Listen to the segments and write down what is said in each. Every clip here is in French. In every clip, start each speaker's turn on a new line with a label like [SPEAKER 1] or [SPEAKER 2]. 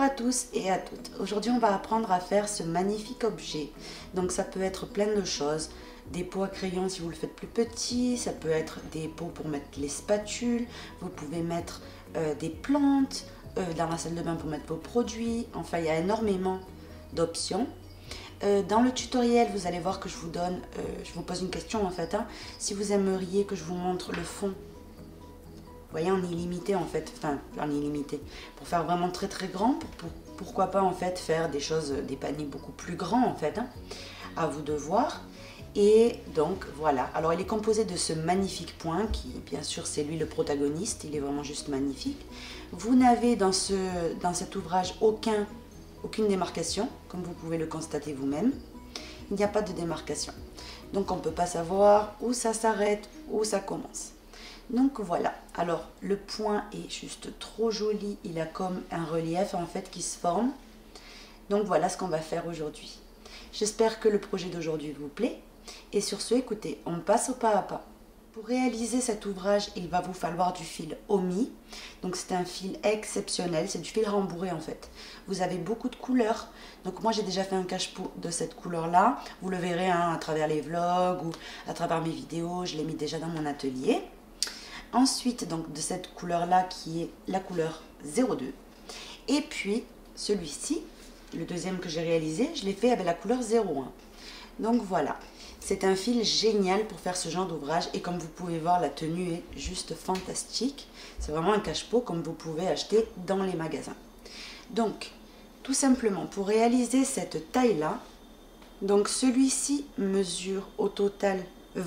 [SPEAKER 1] à tous et à toutes. Aujourd'hui, on va apprendre à faire ce magnifique objet. Donc ça peut être plein de choses. Des pots à crayon si vous le faites plus petit, ça peut être des pots pour mettre les spatules, vous pouvez mettre des plantes dans la salle de bain pour mettre vos produits. Enfin, il y a énormément d'options. Dans le tutoriel, vous allez voir que je vous pose une question en fait. Si vous aimeriez que je vous montre le fond, vous voyez, en illimité en fait, enfin en illimité, pour faire vraiment très très grand, pourquoi pas en fait faire des choses, des paniers beaucoup plus grands en fait, à vous de voir. Et donc voilà, alors il est composé de ce magnifique point qui bien sûr c'est lui le protagoniste, il est vraiment juste magnifique. Vous n'avez dans cet ouvrage aucune démarcation, comme vous pouvez le constater vous-même. Il n'y a pas de démarcation, donc on ne peut pas savoir où ça s'arrête, où ça commence. Donc voilà, alors le point est juste trop joli, il a comme un relief en fait qui se forme. Donc voilà ce qu'on va faire aujourd'hui. J'espère que le projet d'aujourd'hui vous plaît. Et sur ce, écoutez, on passe au pas à pas. Pour réaliser cet ouvrage, il va vous falloir du fil Omi. Donc c'est un fil exceptionnel, c'est du fil rembourré en fait. Vous avez beaucoup de couleurs. Donc moi j'ai déjà fait un cache-pot de cette couleur-là. Vous le verrez à travers les vlogs ou à travers mes vidéos, je l'ai mis déjà dans mon atelier. Ensuite, donc de cette couleur-là qui est la couleur 02. Et puis celui-ci, le deuxième que j'ai réalisé, je l'ai fait avec la couleur 01. Donc voilà, c'est un fil génial pour faire ce genre d'ouvrage et comme vous pouvez voir, la tenue est juste fantastique. C'est vraiment un cache-pot comme vous pouvez acheter dans les magasins. Donc, tout simplement, pour réaliser cette taille-là, donc celui-ci mesure au total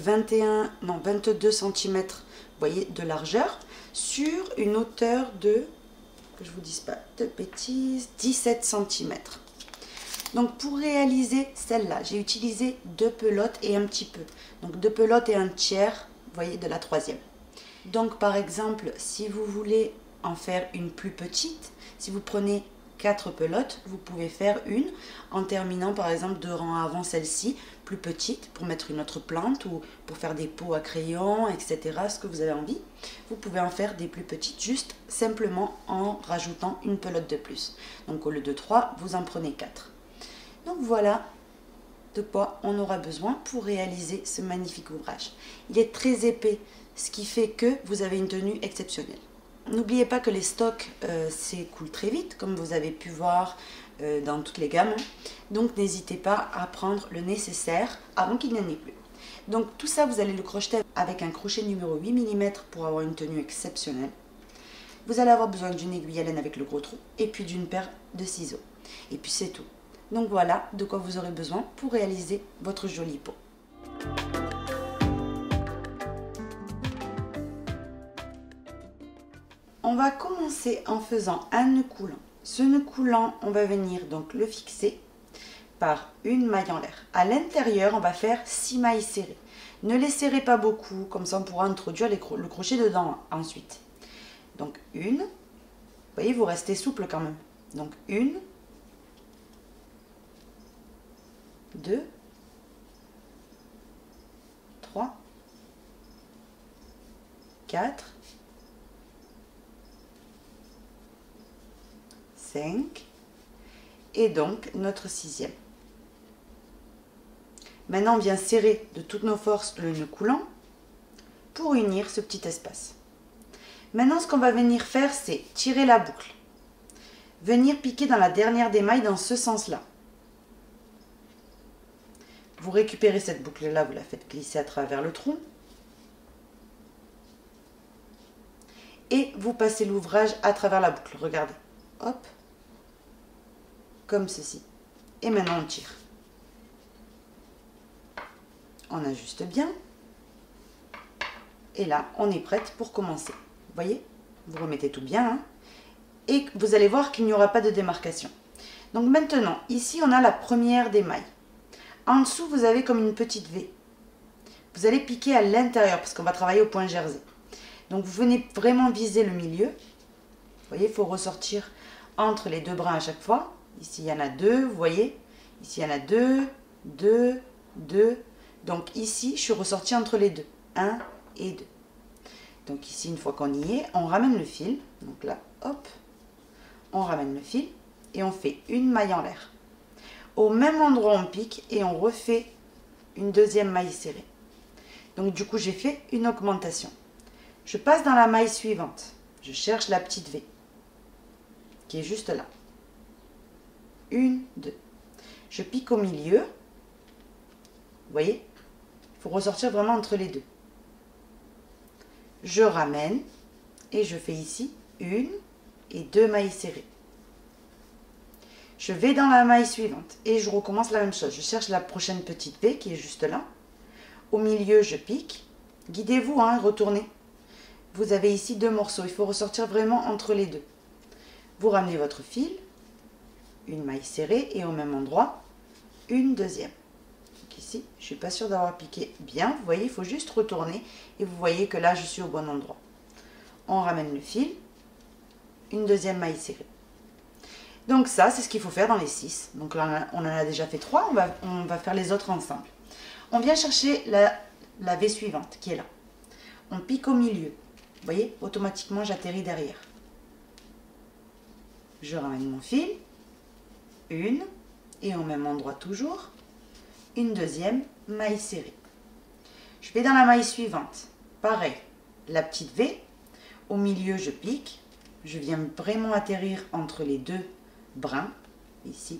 [SPEAKER 1] 22 cm, vous voyez, de largeur, sur une hauteur de, que je vous dise pas de bêtises, 17 cm. Donc pour réaliser celle-là, j'ai utilisé 2 pelotes et un petit peu. Donc 2 pelotes et un tiers, vous voyez, de la troisième. Donc par exemple, si vous voulez en faire une plus petite, si vous prenez 4 pelotes, vous pouvez faire une en terminant par exemple 2 rangs avant celle-ci, plus petite, pour mettre une autre plante ou pour faire des pots à crayon, etc. Ce que vous avez envie. Vous pouvez en faire des plus petites, juste simplement en rajoutant une pelote de plus. Donc au lieu de 3, vous en prenez 4. Donc voilà de quoi on aura besoin pour réaliser ce magnifique ouvrage. Il est très épais, ce qui fait que vous avez une tenue exceptionnelle. N'oubliez pas que les stocks s'écoulent très vite, comme vous avez pu voir dans toutes les gammes. Donc n'hésitez pas à prendre le nécessaire avant qu'il n'y en ait plus. Donc tout ça, vous allez le crocheter avec un crochet numéro 8 mm pour avoir une tenue exceptionnelle. Vous allez avoir besoin d'une aiguille à laine avec le gros trou et puis d'une paire de ciseaux. Et puis c'est tout. Donc voilà de quoi vous aurez besoin pour réaliser votre joli pot. On va commencer en faisant un nœud coulant. Ce nœud coulant, on va venir donc le fixer par une maille en l'air. À l'intérieur, on va faire 6 mailles serrées. Ne les serrez pas beaucoup, comme ça on pourra introduire le crochet dedans ensuite. Donc une, vous voyez, vous restez souple quand même. Donc une, 2, 3, 4, 5 et donc notre 6e. Maintenant, on vient serrer de toutes nos forces le nœud coulant pour unir ce petit espace. Maintenant, ce qu'on va venir faire, c'est tirer la boucle. Venir piquer dans la dernière des mailles dans ce sens-là. Vous récupérez cette boucle-là, vous la faites glisser à travers le trou. Et vous passez l'ouvrage à travers la boucle. Regardez. Hop. Comme ceci. Et maintenant, on tire. On ajuste bien. Et là, on est prête pour commencer. Vous voyez? Vous remettez tout bien. Et vous allez voir qu'il n'y aura pas de démarcation. Donc maintenant, ici, on a la première des mailles. En dessous, vous avez comme une petite V. Vous allez piquer à l'intérieur parce qu'on va travailler au point jersey. Donc, vous venez vraiment viser le milieu. Vous voyez, il faut ressortir entre les 2 brins à chaque fois. Ici, il y en a 2, vous voyez. Ici, il y en a 2, 2, 2. Donc, ici, je suis ressortie entre les 2. 1 et 2. Donc, ici, une fois qu'on y est, on ramène le fil. Donc là, hop, on ramène le fil. et on fait une maille en l'air. Au même endroit, on pique et on refait une deuxième maille serrée. Donc du coup, j'ai fait une augmentation. Je passe dans la maille suivante. Je cherche la petite V qui est juste là. 1, 2. Je pique au milieu. Vous voyez? Il faut ressortir vraiment entre les deux. Je ramène et je fais ici 1 et 2 mailles serrées. Je vais dans la maille suivante et je recommence la même chose. Je cherche la prochaine petite V qui est juste là. Au milieu, je pique. Guidez-vous, hein, retournez. Vous avez ici 2 morceaux. Il faut ressortir vraiment entre les deux. Vous ramenez votre fil, une maille serrée et au même endroit, une deuxième. Donc ici, je ne suis pas sûre d'avoir piqué bien. Vous voyez, il faut juste retourner et vous voyez que là, je suis au bon endroit. On ramène le fil, une deuxième maille serrée. Donc ça, c'est ce qu'il faut faire dans les 6. Donc là, on en a déjà fait 3, on va faire les autres ensemble. On vient chercher la V suivante qui est là. On pique au milieu. Vous voyez, automatiquement, j'atterris derrière. Je ramène mon fil, une, et au même endroit toujours, une deuxième maille serrée. Je vais dans la maille suivante. Pareil, la petite V. Au milieu, je pique. Je viens vraiment atterrir entre les deux brins, ici.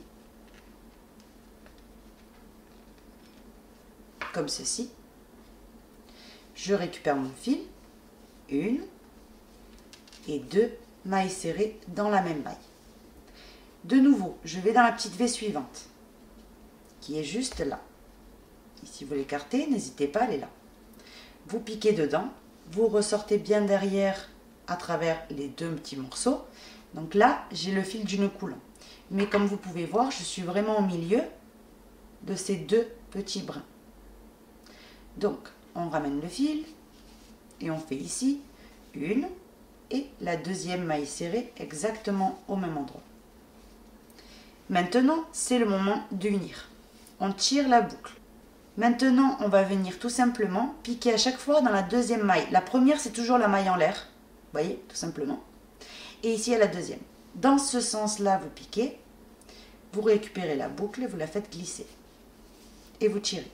[SPEAKER 1] Comme ceci. Je récupère mon fil, une et 2 mailles serrées dans la même maille. De nouveau, je vais dans la petite V suivante, qui est juste là. Et si vous l'écartez, n'hésitez pas, elle est là. Vous piquez dedans, vous ressortez bien derrière à travers les 2 petits morceaux. Donc là, j'ai le fil du nœud coulant. Mais comme vous pouvez voir, je suis vraiment au milieu de ces 2 petits brins. Donc, on ramène le fil et on fait ici une et la deuxième maille serrée exactement au même endroit. Maintenant, c'est le moment d'unir. On tire la boucle. Maintenant, on va venir tout simplement piquer à chaque fois dans la deuxième maille. La première, c'est toujours la maille en l'air. Vous voyez, tout simplement. Et ici, il y a la deuxième. Dans ce sens-là, vous piquez. Vous récupérez la boucle et vous la faites glisser. Et vous tirez.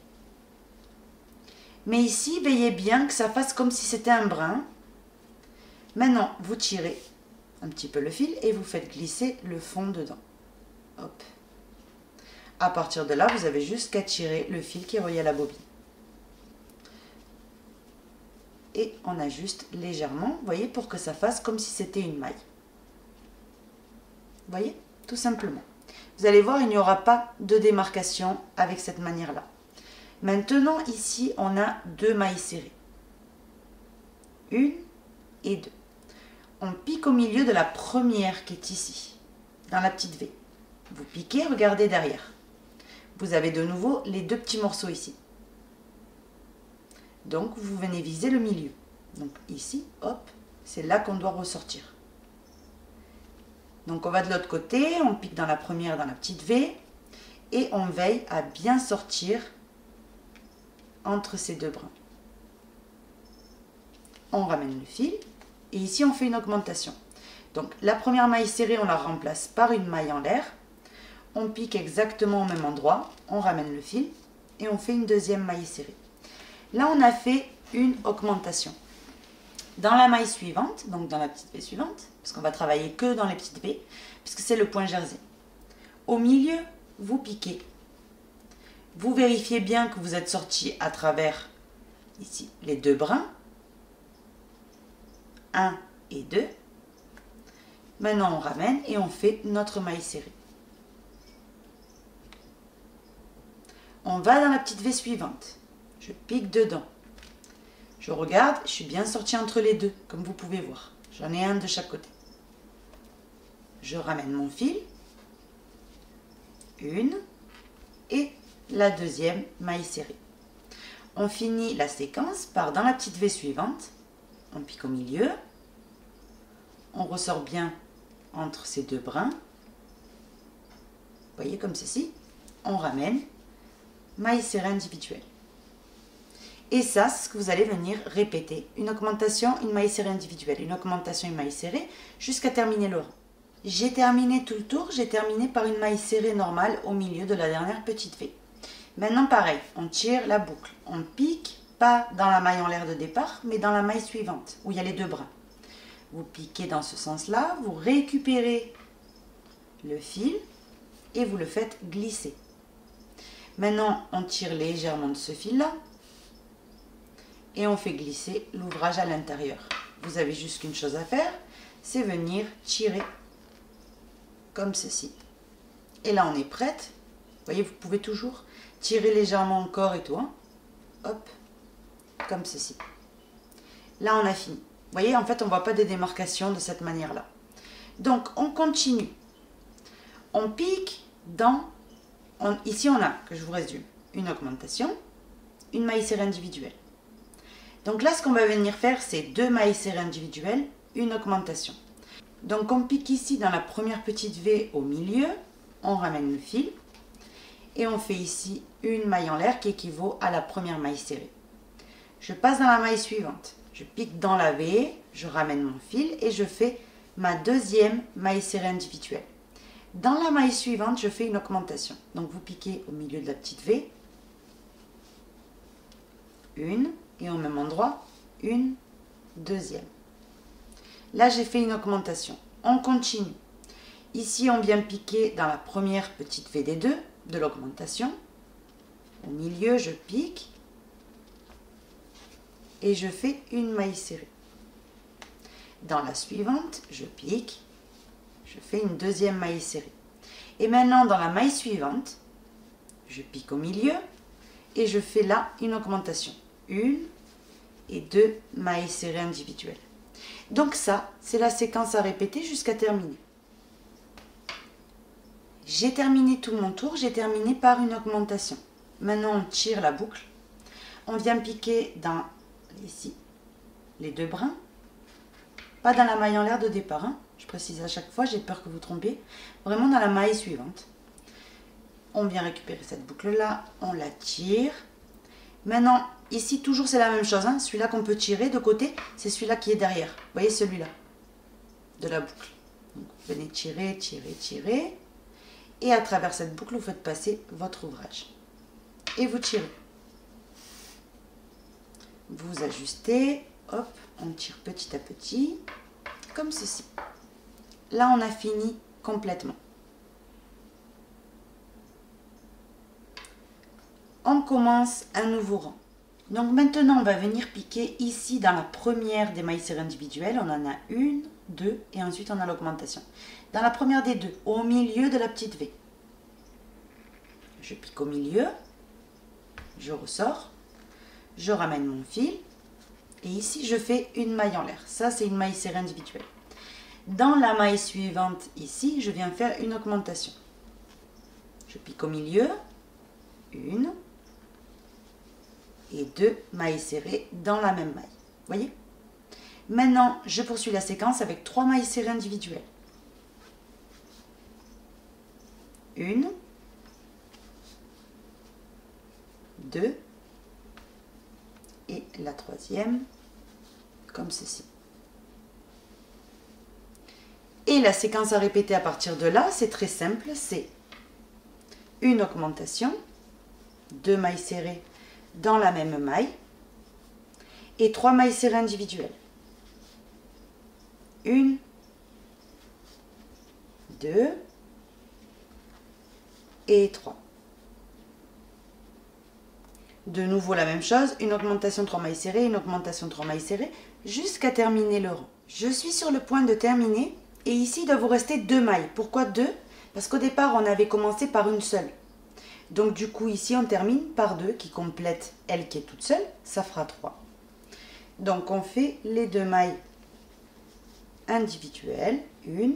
[SPEAKER 1] Mais ici, veillez bien que ça fasse comme si c'était un brin. Maintenant, vous tirez un petit peu le fil et vous faites glisser le fond dedans. Hop. À partir de là, vous avez juste qu'à tirer le fil qui est relié à la bobine. Et on ajuste légèrement, vous voyez, pour que ça fasse comme si c'était une maille. Vous voyez, tout simplement. Vous allez voir, il n'y aura pas de démarcation avec cette manière-là. Maintenant, ici, on a 2 mailles serrées. 1 et 2. On pique au milieu de la première qui est ici, dans la petite V. Vous piquez, regardez derrière. Vous avez de nouveau les 2 petits morceaux ici. Donc, vous venez viser le milieu. Donc, ici, hop, c'est là qu'on doit ressortir. Donc, on va de l'autre côté, on pique dans la première, dans la petite V, et on veille à bien sortir entre ces 2 brins. On ramène le fil, et ici, on fait une augmentation. Donc, la première maille serrée, on la remplace par une maille en l'air. On pique exactement au même endroit, on ramène le fil, et on fait une deuxième maille serrée. Là, on a fait une augmentation. Dans la maille suivante, donc dans la petite V suivante, parce qu'on va travailler que dans les petites V, puisque c'est le point jersey. Au milieu, vous piquez. Vous vérifiez bien que vous êtes sorti à travers, ici, les 2 brins. 1 et 2. Maintenant, on ramène et on fait notre maille serrée. On va dans la petite V suivante. Je pique dedans. Je regarde, je suis bien sortie entre les 2, comme vous pouvez voir. J'en ai un de chaque côté. Je ramène mon fil. Une. Et la deuxième maille serrée. On finit la séquence par dans la petite V suivante. On pique au milieu. On ressort bien entre ces 2 brins. Vous voyez, comme ceci. On ramène. Maille serrée individuelle. Et ça, c'est ce que vous allez venir répéter. Une augmentation, une maille serrée individuelle. Une augmentation, une maille serrée, jusqu'à terminer le rang. J'ai terminé tout le tour, j'ai terminé par une maille serrée normale au milieu de la dernière petite V. Maintenant pareil, on tire la boucle, on pique, pas dans la maille en l'air de départ, mais dans la maille suivante, où il y a les deux brins. Vous piquez dans ce sens-là, vous récupérez le fil et vous le faites glisser. Maintenant, on tire légèrement de ce fil-là et on fait glisser l'ouvrage à l'intérieur. Vous avez juste qu'une chose à faire, c'est venir tirer comme ceci. Et là, on est prête. Vous voyez, vous pouvez toujours tirer légèrement encore et tout. Hein. Hop, comme ceci. Là, on a fini. Vous voyez, en fait, on ne voit pas de démarcation de cette manière-là. Donc, on continue. On pique dans... ici, on a, que je vous résume, une augmentation, une maille serrée individuelle. Donc là, ce qu'on va venir faire, c'est 2 mailles serrées individuelles, une augmentation. Donc, on pique ici dans la première petite V au milieu, on ramène le fil, et on fait ici une maille en l'air qui équivaut à la première maille serrée. Je passe dans la maille suivante, je pique dans la V, je ramène mon fil et je fais ma deuxième maille serrée individuelle. Dans la maille suivante, je fais une augmentation. Donc vous piquez au milieu de la petite V, une, et au même endroit, une deuxième. Là, j'ai fait une augmentation. On continue. Ici, on vient piquer dans la première petite V des deux, de l'augmentation. Au milieu, je pique et je fais une maille serrée. Dans la suivante, je pique, je fais une deuxième maille serrée. Et maintenant, dans la maille suivante, je pique au milieu et je fais là une augmentation. Une et 2 mailles serrées individuelles. Donc ça, c'est la séquence à répéter jusqu'à terminer. J'ai terminé tout mon tour, j'ai terminé par une augmentation. Maintenant, on tire la boucle. On vient piquer dans, ici, les 2 brins. Pas dans la maille en l'air de départ, hein. Je précise à chaque fois, j'ai peur que vous trompiez. Vraiment dans la maille suivante. On vient récupérer cette boucle-là, on la tire. Maintenant, ici, toujours c'est la même chose. Hein. Celui-là qu'on peut tirer de côté, c'est celui-là qui est derrière. Vous voyez celui-là, de la boucle. Donc, vous venez tirer, tirer, tirer. Et à travers cette boucle, vous faites passer votre ouvrage. Et vous tirez. Vous ajustez. Hop, on tire petit à petit. Comme ceci. Là, on a fini complètement. On commence un nouveau rang. Donc maintenant, on va venir piquer ici dans la première des mailles serrées individuelles. On en a une, deux et ensuite on a l'augmentation. Dans la première des deux, au milieu de la petite V. Je pique au milieu, je ressors, je ramène mon fil et ici je fais une maille en l'air. Ça, c'est une maille serrée individuelle. Dans la maille suivante, ici, je viens faire une augmentation. Je pique au milieu, une et 2 mailles serrées dans la même maille. Vous voyez? Maintenant, je poursuis la séquence avec 3 mailles serrées individuelles. Une, 2 et la troisième, comme ceci. Et la séquence à répéter à partir de là, c'est très simple, c'est une augmentation, 2 mailles serrées dans la même maille et 3 mailles serrées individuelles. Une, 2 et 3. De nouveau la même chose, une augmentation 3 mailles serrées, une augmentation 3 mailles serrées, jusqu'à terminer le rang. Je suis sur le point de terminer et ici il doit vous rester 2 mailles. Pourquoi 2? Parce qu'au départ on avait commencé par une seule. Donc du coup ici on termine par 2 qui complète elle qui est toute seule, ça fera 3. Donc on fait les 2 mailles individuelles, une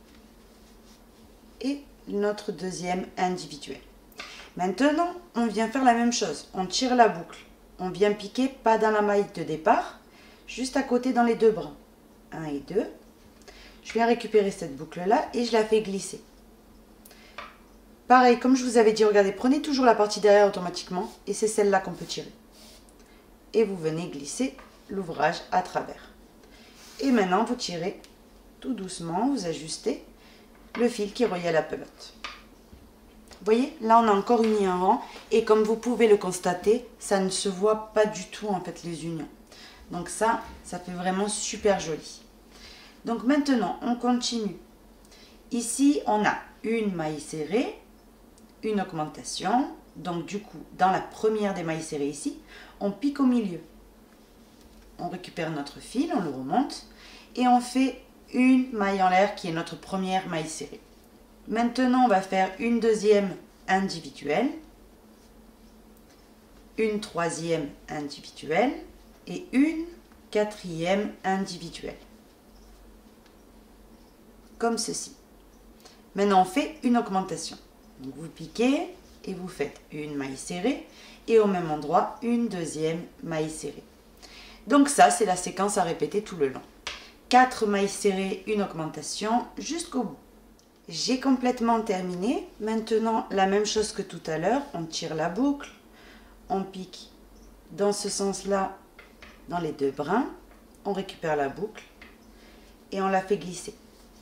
[SPEAKER 1] et notre deuxième individuelle. Maintenant, on vient faire la même chose. On tire la boucle. On vient piquer pas dans la maille de départ, juste à côté dans les 2 brins. 1 et 2. Je viens récupérer cette boucle-là et je la fais glisser. Pareil, comme je vous avais dit, regardez, prenez toujours la partie derrière automatiquement et c'est celle-là qu'on peut tirer. Et vous venez glisser l'ouvrage à travers. Et maintenant, vous tirez tout doucement, vous ajustez le fil qui est relié à la pelote. Vous voyez, là on a encore uni un rang et comme vous pouvez le constater, ça ne se voit pas du tout en fait les unions. Donc ça fait vraiment super joli. Donc maintenant on continue. Ici on a une maille serrée, une augmentation. Donc du coup dans la première des mailles serrées ici, on pique au milieu. On récupère notre fil, on le remonte et on fait une maille en l'air qui est notre première maille serrée. Maintenant, on va faire une deuxième individuelle, une troisième individuelle et une quatrième individuelle. Comme ceci. Maintenant, on fait une augmentation. Donc, vous piquez et vous faites une maille serrée et au même endroit, une deuxième maille serrée. Donc ça, c'est la séquence à répéter tout le long. 4 mailles serrées, une augmentation jusqu'au bout. J'ai complètement terminé. Maintenant, la même chose que tout à l'heure, on tire la boucle, on pique dans ce sens-là, dans les deux brins, on récupère la boucle et on la fait glisser.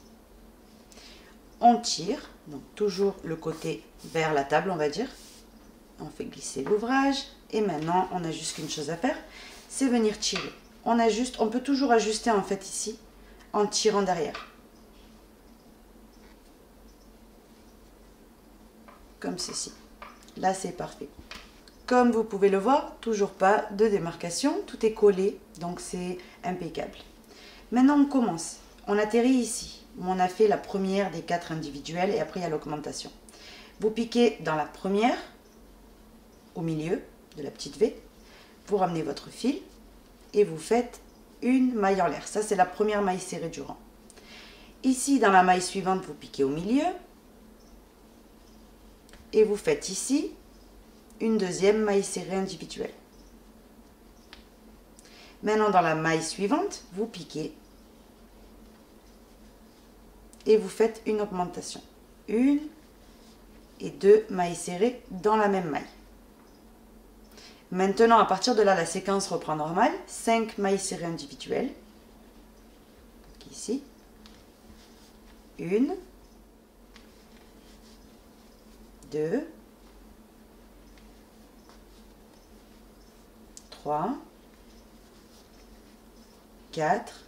[SPEAKER 1] On tire, donc toujours le côté vers la table, on va dire. On fait glisser l'ouvrage et maintenant, on n'a juste qu'une chose à faire, c'est venir tirer. On peut toujours ajuster en fait ici en tirant derrière. Comme ceci. Là, c'est parfait. Comme vous pouvez le voir, toujours pas de démarcation, tout est collé, donc c'est impeccable. Maintenant, on commence. On atterrit ici, où on a fait la première des 4 individuelles et après il y a l'augmentation. Vous piquez dans la première, au milieu de la petite V, vous ramenez votre fil et vous faites une maille en l'air. Ça, c'est la première maille serrée du rang. Ici, dans la maille suivante, vous piquez au milieu et vous faites ici une deuxième maille serrée individuelle. Maintenant, dans la maille suivante, vous piquez et vous faites une augmentation. Une et deux mailles serrées dans la même maille. Maintenant, à partir de là, la séquence reprend normale. 5 mailles serrées individuelles. Donc ici. Une. 2. 3. 4.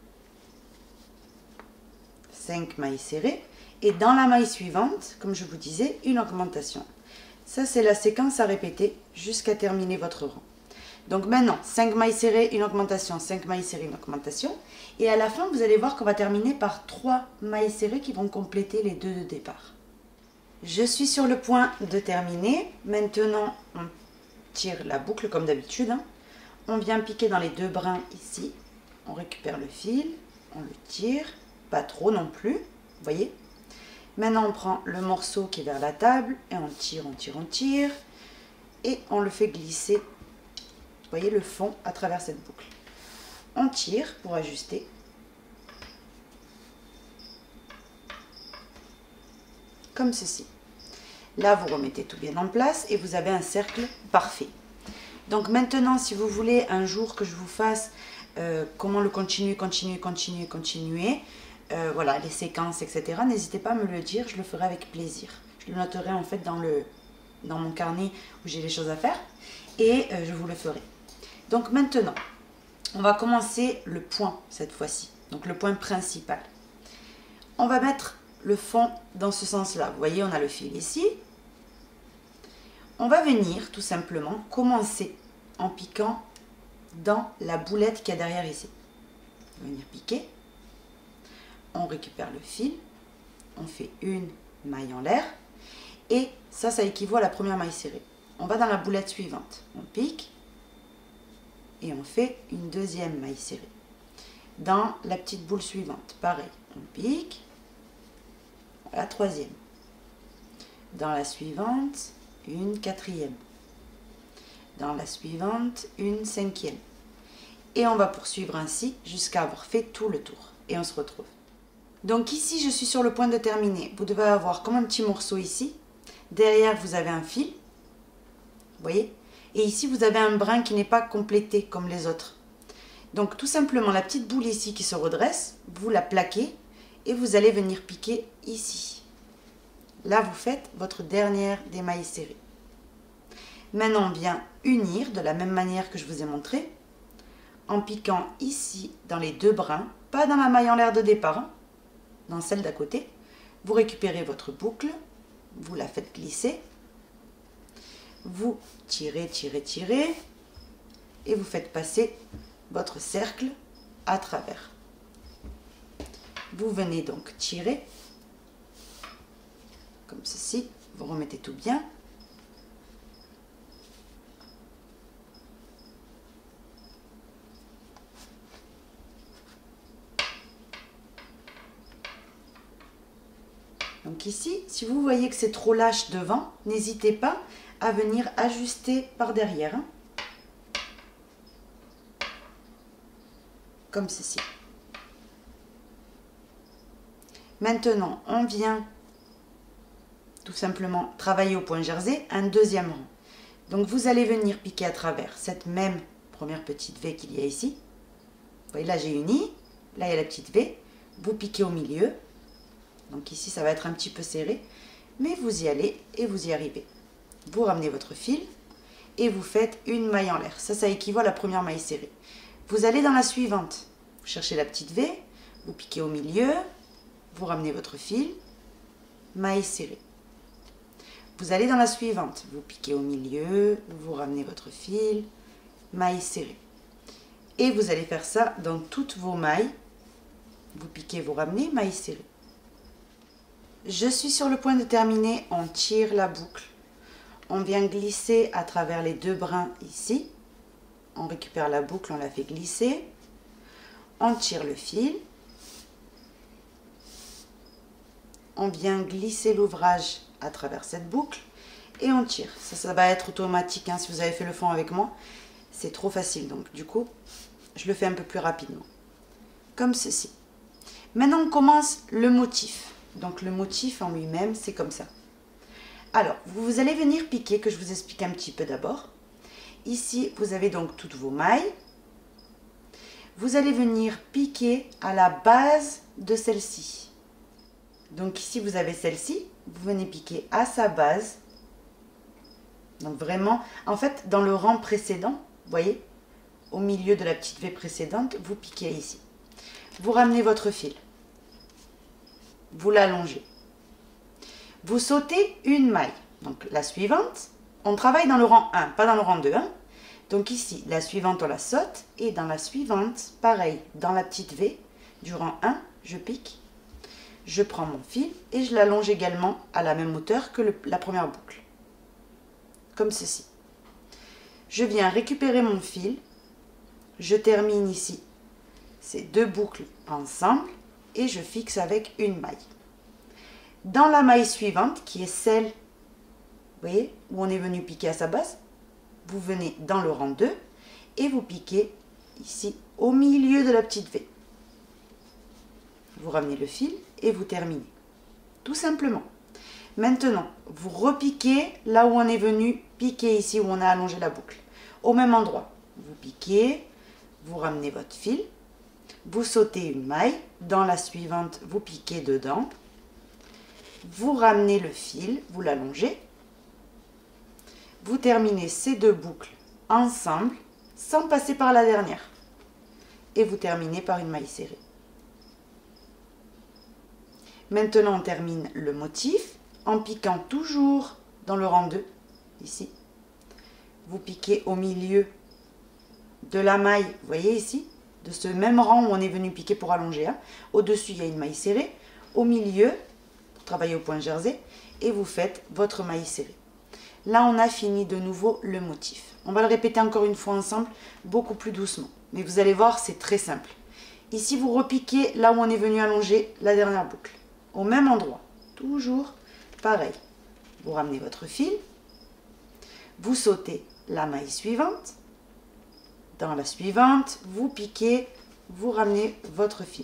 [SPEAKER 1] 5 mailles serrées. Et dans la maille suivante, comme je vous disais, une augmentation. Ça, c'est la séquence à répéter jusqu'à terminer votre rang. Donc maintenant, 5 mailles serrées, une augmentation, 5 mailles serrées, une augmentation. Et à la fin, vous allez voir qu'on va terminer par 3 mailles serrées qui vont compléter les 2 de départ. Je suis sur le point de terminer. Maintenant, on tire la boucle comme d'habitude. On vient piquer dans les 2 brins ici. On récupère le fil, on le tire, pas trop non plus, vous voyez. Maintenant, on prend le morceau qui est vers la table et on tire, on tire, on tire. Et on le fait glisser, vous voyez, le fond à travers cette boucle. On tire pour ajuster. Comme ceci. Là, vous remettez tout bien en place et vous avez un cercle parfait. Donc maintenant, si vous voulez un jour que je vous fasse comment le continuer, voilà, les séquences, etc. N'hésitez pas à me le dire, je le ferai avec plaisir. Je le noterai en fait dans mon carnet où j'ai les choses à faire et je vous le ferai. Donc maintenant, on va commencer le point cette fois-ci, donc le point principal. On va mettre le fond dans ce sens-là. Vous voyez, on a le fil ici. On va venir tout simplement commencer en piquant dans la boulette qu'il y a derrière ici. On va venir piquer. On récupère le fil, on fait une maille en l'air et ça équivaut à la première maille serrée. On va dans la boulette suivante, on pique et on fait une deuxième maille serrée. Dans la petite boule suivante, pareil, on pique, la troisième. Dans la suivante, une quatrième. Dans la suivante, une cinquième. Et on va poursuivre ainsi jusqu'à avoir fait tout le tour. Et on se retrouve. Donc ici, je suis sur le point de terminer. Vous devez avoir comme un petit morceau ici. Derrière, vous avez un fil. Vous voyez? Et ici, vous avez un brin qui n'est pas complété comme les autres. Donc tout simplement, la petite boule ici qui se redresse, vous la plaquez et vous allez venir piquer ici. Là, vous faites votre dernière des mailles serrées. Maintenant, on vient unir de la même manière que je vous ai montré, en piquant ici dans les deux brins, pas dans la maille en l'air de départ, hein, dans celle d'à côté. Vous récupérez votre boucle, vous la faites glisser, vous tirez, tirez, tirez, et vous faites passer votre cercle à travers. Vous venez donc tirer, comme ceci, vous remettez tout bien. Donc ici, si vous voyez que c'est trop lâche devant, n'hésitez pas à venir ajuster par derrière, hein, comme ceci. Maintenant, on vient tout simplement travailler au point jersey un deuxième rang. Donc vous allez venir piquer à travers cette même première petite V qu'il y a ici. Vous voyez, là j'ai uni, là il y a la petite V. Vous piquez au milieu. Donc ici ça va être un petit peu serré, mais vous y allez et vous y arrivez. Vous ramenez votre fil et vous faites une maille en l'air. Ça équivaut à la première maille serrée. Vous allez dans la suivante. Vous cherchez la petite V, vous piquez au milieu, vous ramenez votre fil, maille serrée. Vous allez dans la suivante, vous piquez au milieu, vous ramenez votre fil, maille serrée. Et vous allez faire ça dans toutes vos mailles. Vous piquez, vous ramenez, maille serrée. Je suis sur le point de terminer, on tire la boucle. On vient glisser à travers les deux brins ici. On récupère la boucle, on la fait glisser. On tire le fil. On vient glisser l'ouvrage à travers cette boucle et on tire. Ça va être automatique, hein, si vous avez fait le fond avec moi. C'est trop facile, donc du coup, je le fais un peu plus rapidement. Comme ceci. Maintenant, on commence le motif. Donc le motif en lui-même, c'est comme ça. Alors, vous allez venir piquer, que je vous explique un petit peu d'abord. Ici, vous avez donc toutes vos mailles. Vous allez venir piquer à la base de celle-ci. Donc ici, vous avez celle-ci. Vous venez piquer à sa base. Donc vraiment, en fait, dans le rang précédent, vous voyez, au milieu de la petite V précédente, vous piquez ici. Vous ramenez votre fil. Vous l'allongez. Vous sautez une maille. Donc la suivante, on travaille dans le rang 1, pas dans le rang 2. Hein. Donc ici, la suivante, on la saute. Et dans la suivante, pareil, dans la petite V du rang 1, je pique. Je prends mon fil et je l'allonge également à la même hauteur que la première boucle. Comme ceci. Je viens récupérer mon fil. Je termine ici ces deux boucles ensemble. Et je fixe avec une maille. Dans la maille suivante, qui est celle, vous voyez, où on est venu piquer à sa base, vous venez dans le rang 2 et vous piquez ici au milieu de la petite V. Vous ramenez le fil et vous terminez. Tout simplement. Maintenant, vous repiquez là où on est venu piquer ici, où on a allongé la boucle. Au même endroit. Vous piquez, vous ramenez votre fil. Vous sautez une maille, dans la suivante, vous piquez dedans, vous ramenez le fil, vous l'allongez, vous terminez ces deux boucles ensemble, sans passer par la dernière, et vous terminez par une maille serrée. Maintenant, on termine le motif en piquant toujours dans le rang 2, ici. Vous piquez au milieu de la maille, vous voyez ici, de ce même rang où on est venu piquer pour allonger. Hein. Au-dessus, il y a une maille serrée. Au milieu, pour travailler au point jersey, et vous faites votre maille serrée. Là, on a fini de nouveau le motif. On va le répéter encore une fois ensemble, beaucoup plus doucement. Mais vous allez voir, c'est très simple. Ici, vous repiquez là où on est venu allonger la dernière boucle. Au même endroit. Toujours pareil. Vous ramenez votre fil. Vous sautez la maille suivante. Dans la suivante, vous piquez, vous ramenez votre fil.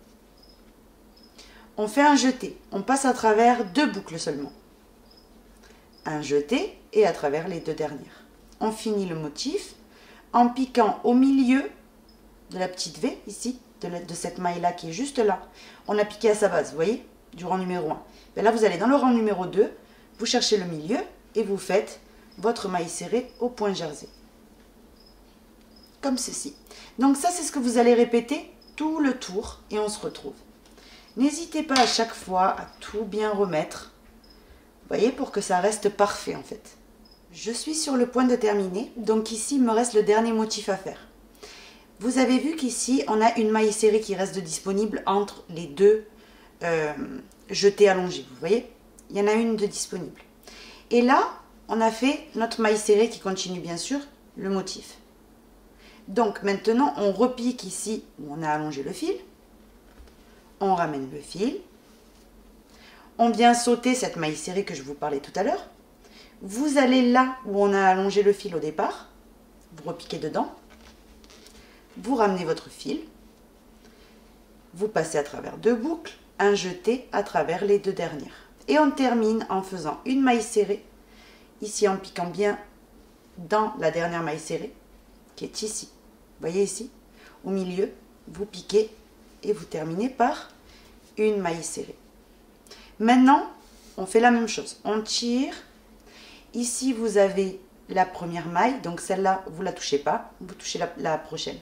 [SPEAKER 1] On fait un jeté. On passe à travers deux boucles seulement. Un jeté et à travers les deux dernières. On finit le motif en piquant au milieu de la petite V, ici, de cette maille-là qui est juste là, on a piqué à sa base, vous voyez, du rang numéro 1. Bien là, vous allez dans le rang numéro 2, vous cherchez le milieu et vous faites votre maille serrée au point jersey. Comme ceci. Donc ça, c'est ce que vous allez répéter tout le tour et on se retrouve. N'hésitez pas à chaque fois à tout bien remettre, vous voyez, pour que ça reste parfait en fait. Je suis sur le point de terminer, donc ici, il me reste le dernier motif à faire. Vous avez vu qu'ici, on a une maille serrée qui reste disponible entre les deux jetés allongés, vous voyez? Il y en a une de disponible. Et là, on a fait notre maille serrée qui continue bien sûr le motif. Donc maintenant, on repique ici où on a allongé le fil. On ramène le fil. On vient sauter cette maille serrée que je vous parlais tout à l'heure. Vous allez là où on a allongé le fil au départ. Vous repiquez dedans. Vous ramenez votre fil. Vous passez à travers 2 boucles. Un jeté à travers les 2 dernières. Et on termine en faisant une maille serrée. Ici en piquant bien dans la dernière maille serrée qui est ici. Vous voyez ici, au milieu, vous piquez et vous terminez par une maille serrée. Maintenant, on fait la même chose. On tire. Ici, vous avez la première maille. Donc celle-là, vous ne la touchez pas. Vous touchez la prochaine.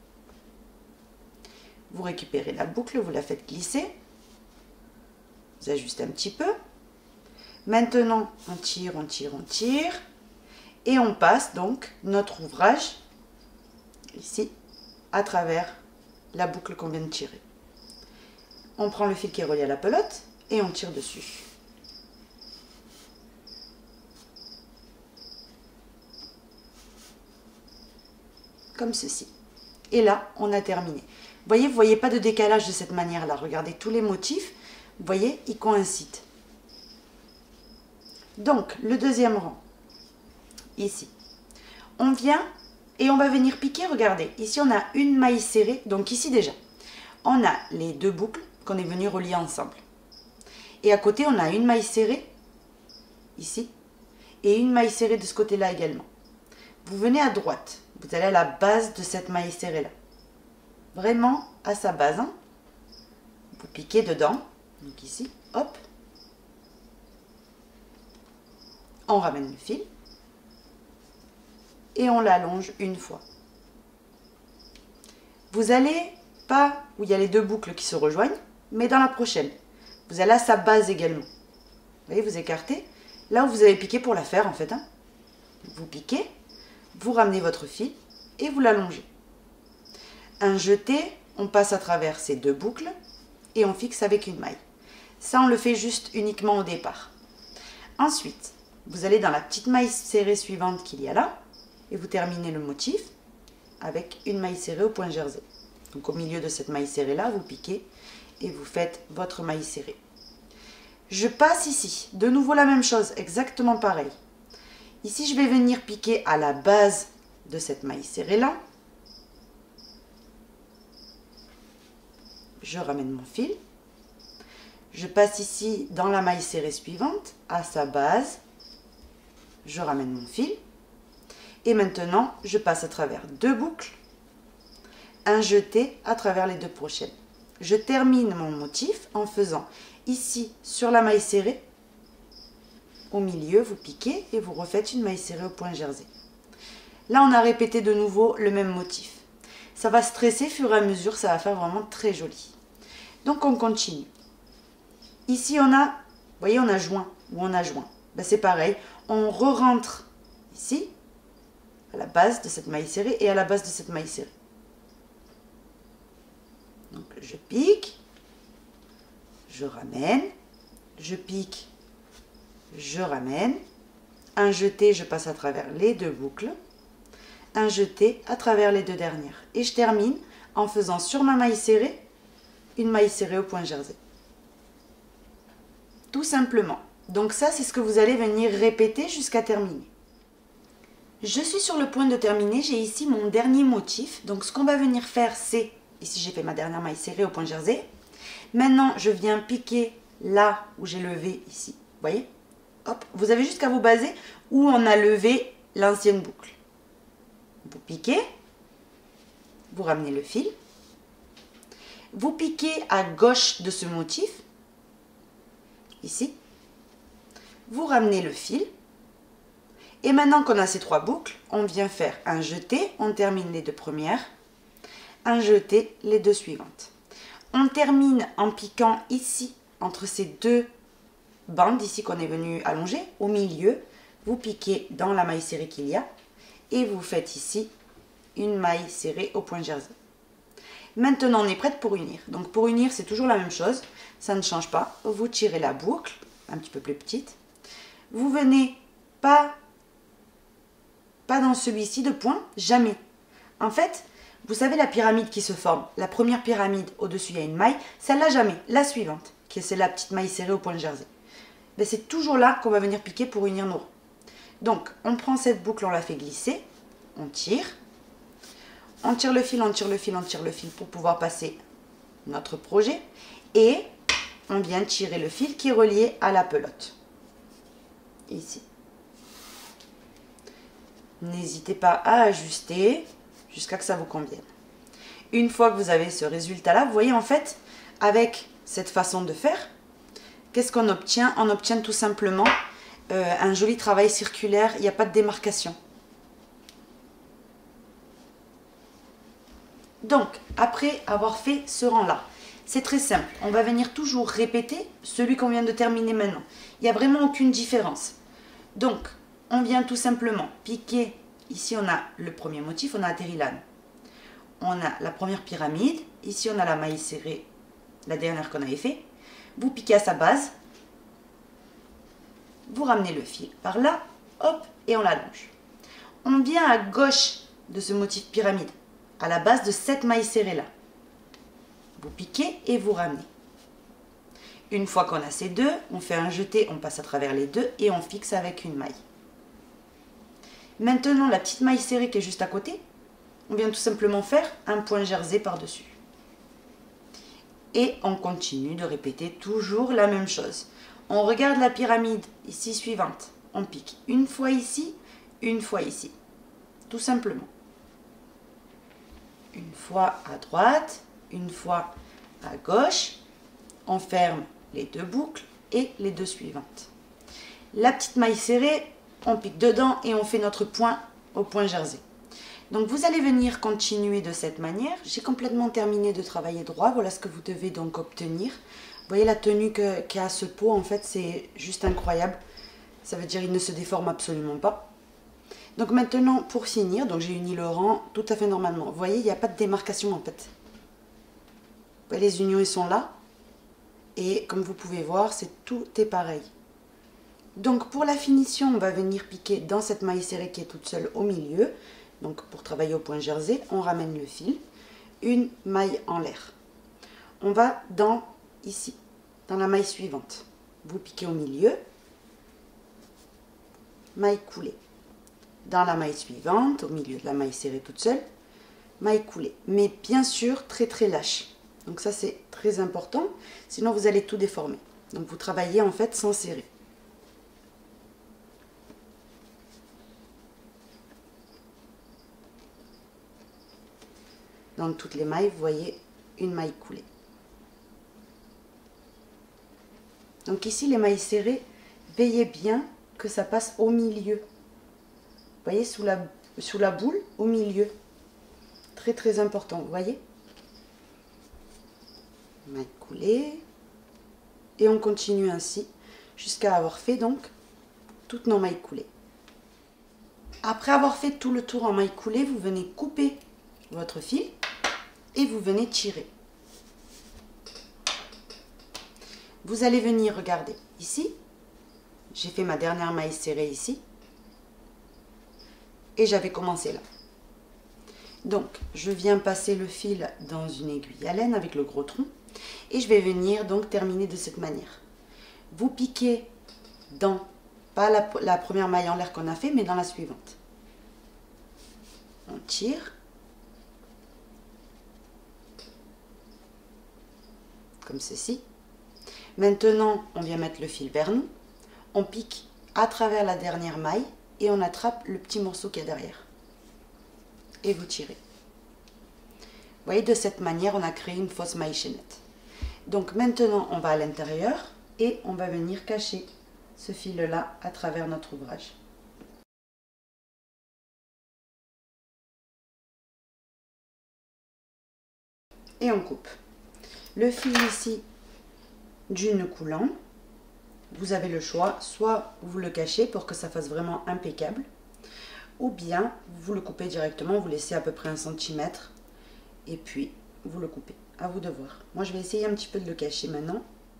[SPEAKER 1] Vous récupérez la boucle, vous la faites glisser. Vous ajustez un petit peu. Maintenant, on tire, on tire, on tire. Et on passe donc notre ouvrage ici à travers la boucle qu'on vient de tirer. On prend le fil qui est relié à la pelote et on tire dessus. Comme ceci. Et là, on a terminé. Vous voyez pas de décalage de cette manière-là. Regardez tous les motifs. Vous voyez, ils coïncident. Donc, le deuxième rang, ici. On vient et on va venir piquer, regardez. Ici, on a une maille serrée. Donc ici déjà, on a les 2 boucles qu'on est venu relier ensemble. Et à côté, on a une maille serrée, ici, et une maille serrée de ce côté-là également. Vous venez à droite. Vous allez à la base de cette maille serrée-là. Vraiment à sa base. Hein. Vous piquez dedans. Donc ici, hop. On ramène le fil. Et on l'allonge une fois. Vous allez pas où il y a les 2 boucles qui se rejoignent, mais dans la prochaine. Vous allez à sa base également. Vous voyez, vous écartez. Là où vous avez piqué pour la faire en fait. Hein. Vous piquez, vous ramenez votre fil et vous l'allongez. Un jeté, on passe à travers ces 2 boucles et on fixe avec une maille. Ça, on le fait juste uniquement au départ. Ensuite, vous allez dans la petite maille serrée suivante qu'il y a là et vous terminez le motif avec une maille serrée au point jersey. Donc au milieu de cette maille serrée là, vous piquez et vous faites votre maille serrée. Je passe ici, de nouveau la même chose, exactement pareil. Ici, je vais venir piquer à la base de cette maille serrée là. Je ramène mon fil. Je passe ici dans la maille serrée suivante, à sa base. Je ramène mon fil. Et maintenant, je passe à travers 2 boucles. Un jeté à travers les 2 prochaines. Je termine mon motif en faisant ici sur la maille serrée. Au milieu, vous piquez et vous refaites une maille serrée au point jersey. Là, on a répété de nouveau le même motif. Ça va stresser au fur et à mesure, ça va faire vraiment très joli. Donc, on continue. Ici, on a, vous voyez, on a joint, ou on a joint. Ben, c'est pareil, on re-rentre ici, à la base de cette maille serrée et à la base de cette maille serrée. Donc, je pique, je ramène, je pique, je ramène, un jeté, je passe à travers les 2 boucles, un jeté à travers les 2 dernières. Et je termine en faisant sur ma maille serrée, une maille serrée au point jersey. Tout simplement. Donc ça, c'est ce que vous allez venir répéter jusqu'à terminer. Je suis sur le point de terminer, j'ai ici mon dernier motif. Donc ce qu'on va venir faire, c'est, ici j'ai fait ma dernière maille serrée au point jersey. Maintenant, je viens piquer là où j'ai levé ici. Vous voyez? Hop, vous avez juste qu'à vous baser où on a levé l'ancienne boucle. Vous piquez, vous ramenez le fil. Vous piquez à gauche de ce motif, ici. Vous ramenez le fil. Et maintenant qu'on a ces 3 boucles, on vient faire un jeté, on termine les 2 premières, un jeté, les 2 suivantes. On termine en piquant ici, entre ces 2 bandes, ici qu'on est venu allonger, au milieu, vous piquez dans la maille serrée qu'il y a, et vous faites ici une maille serrée au point jersey. Maintenant, on est prête pour unir. Donc pour unir, c'est toujours la même chose, ça ne change pas. Vous tirez la boucle, un petit peu plus petite. Vous venez pas dans celui-ci de point, jamais. En fait, vous savez la pyramide qui se forme, la première pyramide, au-dessus il y a une maille, celle-là jamais, la suivante, qui est la petite maille serrée au point de jersey. Ben, c'est toujours là qu'on va venir piquer pour unir nos rangs. Donc, on prend cette boucle, on la fait glisser, on tire le fil, on tire le fil, on tire le fil pour pouvoir passer notre projet, et on vient tirer le fil qui est relié à la pelote, ici. N'hésitez pas à ajuster jusqu'à que ça vous convienne. Une fois que vous avez ce résultat-là, vous voyez en fait, avec cette façon de faire, qu'est-ce qu'on obtient? On obtient tout simplement un joli travail circulaire, il n'y a pas de démarcation. Donc, après avoir fait ce rang-là, c'est très simple. On va venir toujours répéter celui qu'on vient de terminer maintenant. Il n'y a vraiment aucune différence. Donc, on vient tout simplement piquer. Ici, on a le premier motif, on a atterri l'âne. On a la première pyramide. Ici, on a la maille serrée, la dernière qu'on avait fait. Vous piquez à sa base. Vous ramenez le fil par là, hop, et on l'allonge. On vient à gauche de ce motif pyramide, à la base de cette maille serrée là. Vous piquez et vous ramenez. Une fois qu'on a ces 2, on fait un jeté, on passe à travers les 2 et on fixe avec une maille. Maintenant, la petite maille serrée qui est juste à côté, on vient tout simplement faire un point jersey par-dessus. Et on continue de répéter toujours la même chose. On regarde la pyramide ici suivante. On pique une fois ici, une fois ici. Tout simplement. Une fois à droite, une fois à gauche. On ferme les 2 boucles et les 2 suivantes. La petite maille serrée, on pique dedans et on fait notre point au point jersey. Donc vous allez venir continuer de cette manière. J'ai complètement terminé de travailler droit. Voilà ce que vous devez donc obtenir. Vous voyez la tenue qu'a ce pot, en fait, c'est juste incroyable. Ça veut dire qu'il ne se déforme absolument pas. Donc maintenant, pour finir, donc j'ai uni le rang tout à fait normalement. Vous voyez, il n'y a pas de démarcation en fait. Vous voyez, les unions, ils sont là. Et comme vous pouvez voir, tout est pareil. Donc pour la finition, on va venir piquer dans cette maille serrée qui est toute seule au milieu. Donc pour travailler au point jersey, on ramène le fil, une maille en l'air. On va ici, dans la maille suivante. Vous piquez au milieu, maille coulée. Dans la maille suivante, au milieu de la maille serrée toute seule, maille coulée. Mais bien sûr, très très lâche. Donc ça c'est très important, sinon vous allez tout déformer. Donc vous travaillez en fait sans serrer. Dans toutes les mailles, vous voyez une maille coulée. Donc ici, les mailles serrées, veillez bien que ça passe au milieu. Vous voyez, sous la boule, au milieu. Très très important, vous voyez. Maille coulée. Et on continue ainsi jusqu'à avoir fait donc toutes nos mailles coulées. Après avoir fait tout le tour en maille coulée, vous venez couper votre fil et vous venez tirer. Vous allez venir regarder ici. J'ai fait ma dernière maille serrée ici. Et j'avais commencé là. Donc, je viens passer le fil dans une aiguille à laine avec le gros tronc. Et je vais venir donc terminer de cette manière. Vous piquez dans, pas la première maille en l'air qu'on a fait, mais dans la suivante. On tire. Comme ceci. Maintenant, on vient mettre le fil vers nous. On pique à travers la dernière maille et on attrape le petit morceau qu'il y a derrière. Et vous tirez. voyez, de cette manière, on a créé une fausse maille chaînette. Donc maintenant, on va à l'intérieur et on va venir cacher ce fil-là à travers notre ouvrage. Et on coupe. Le fil ici du nœud coulant, vous avez le choix, soit vous le cachez pour que ça fasse vraiment impeccable, ou bien vous le coupez directement, vous laissez à peu près 1 cm et puis vous le coupez. À vous de voir. Moi je vais essayer un petit peu de le cacher maintenant.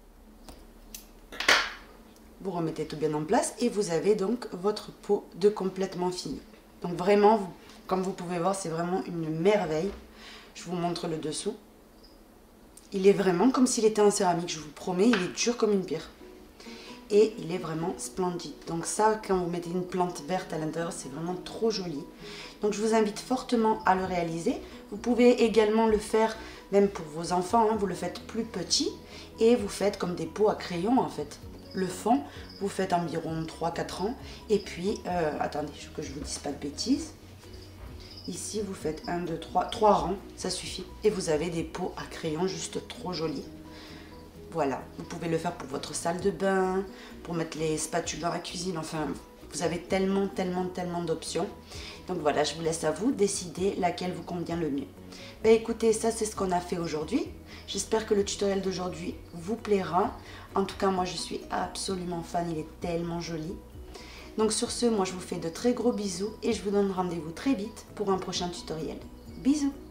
[SPEAKER 1] Vous remettez tout bien en place et vous avez donc votre pot de complètement fini. Donc vraiment, comme vous pouvez voir, c'est vraiment une merveille. Je vous montre le dessous. Il est vraiment comme s'il était en céramique, je vous promets, il est dur comme une pierre. Et il est vraiment splendide. Donc ça, quand vous mettez une plante verte à l'intérieur, c'est vraiment trop joli. Donc je vous invite fortement à le réaliser. Vous pouvez également le faire même pour vos enfants, hein, vous le faites plus petit et vous faites comme des pots à crayon en fait. Le fond, vous faites environ 3-4 ans et puis, attendez que je ne vous dise pas de bêtises. Ici, vous faites 1, 2, 3 rangs, ça suffit. Et vous avez des pots à crayon juste trop jolis. Voilà, vous pouvez le faire pour votre salle de bain, pour mettre les spatules dans la cuisine. Enfin, vous avez tellement d'options. Donc voilà, je vous laisse à vous décider laquelle vous convient le mieux. Ben écoutez, ça c'est ce qu'on a fait aujourd'hui. J'espère que le tutoriel d'aujourd'hui vous plaira. En tout cas, moi je suis absolument fan, il est tellement joli. Donc sur ce, moi je vous fais de très gros bisous et je vous donne rendez-vous très vite pour un prochain tutoriel. Bisous!